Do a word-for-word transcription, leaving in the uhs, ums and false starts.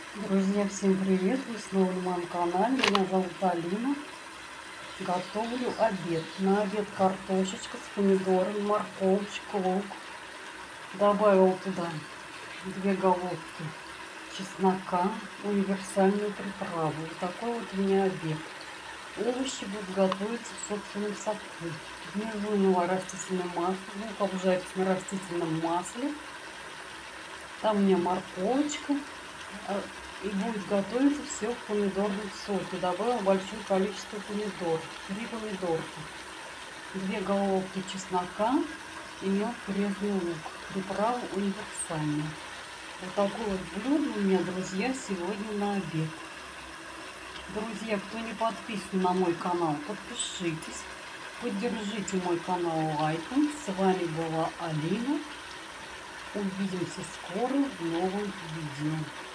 Друзья, всем привет! Вы снова на моем канале. Меня зовут Алина. Готовлю обед. На обед картошечка с помидорами, морковочка, лук. Добавил туда две головки чеснока, универсальную приправу. Вот такой вот у меня обед. Овощи будут готовиться в собственном соку. Внизу у него растительное масло. Лук обжарится на растительном масле. Там у меня морковочка. И будет готовиться все в помидорном соке. Добавила большое количество помидор. Три помидорки. Две головки чеснока и мелко порезанный лук. Приправа универсальная. Вот такое вот блюдо у меня, друзья, сегодня на обед. Друзья, кто не подписан на мой канал, подпишитесь. Поддержите мой канал лайком. С вами была Алина. Увидимся скоро в новом видео.